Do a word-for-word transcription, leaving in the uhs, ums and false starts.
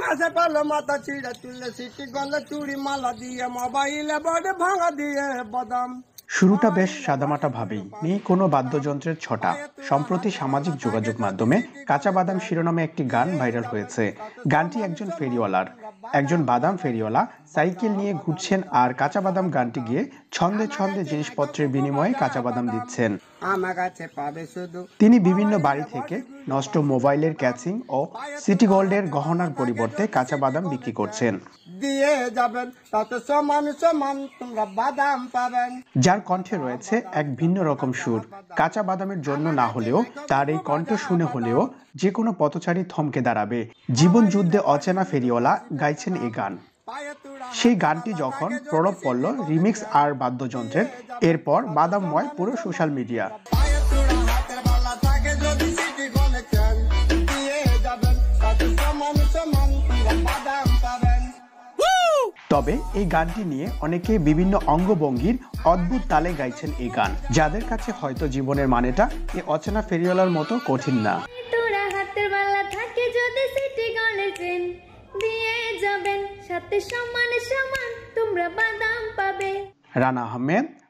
মাসে পালো মাথা ছিঁড়ে তুললে সিটি গলে চুড়ি মালা দিয়ে মোবাইলে বডে ভাঙা দিয়ে বাদাম। শুরুটা বেশ সাদামাটা ভাবেই, নেই কোনো বাদ্যযন্ত্রের ছটা। সম্প্রতি সামাজিক যোগাযোগ মাধ্যমে কাঁচা বাদাম শিরোনামে একটি গান ভাইরাল হয়েছে। গানটি একজন ফেরিওয়ালার। একজন বাদাম ফেরিওয়ালা সাইকেল নিয়ে ঘুরছেন আর কাঁচা বাদাম গানটি গিয়ে ছন্দে ছন্দে জিনিসপত্রের বিনিময়ে কাঁচা বাদাম দিচ্ছেন। তিনি বিভিন্ন বাড়ি থেকে নষ্ট মোবাইলের ক্যাচিং ও সিটি গোল্ডের গহনার পরিবর্তে কাঁচা বাদাম বিক্রি করছেন। দিয়ে যাবেন তত সমান সমান তোমরা বাদাম পাবেন। যার কণ্ঠে রয়েছে এক ভিন্ন রকম সুর। কাঁচা বাদামের জন্য না হলেও তার এই কণ্ঠ শুনে হলেও যে কোনো পথচারী থমকে দাঁড়াবে। জীবন যুদ্ধে অচেনা ফেরিওয়ালা গাইছেন এই গান। সেই গানটি যখন প্রভাব পড়ল রিমিক্স আর বাদ্যযন্ত্রের, এরপর বাদামময় পুরো সোশ্যাল মিডিয়া। তবে এই গানটি নিয়ে অনেকে বিভিন্ন অঙ্গভঙ্গির অদ্ভুত তালে গাইছেন এই গান, যাদের কাছে হয়তো জীবনের মানেটা এই অচেনা ফেরিওয়ালার মতো কঠিন না। রানা আহমেদ,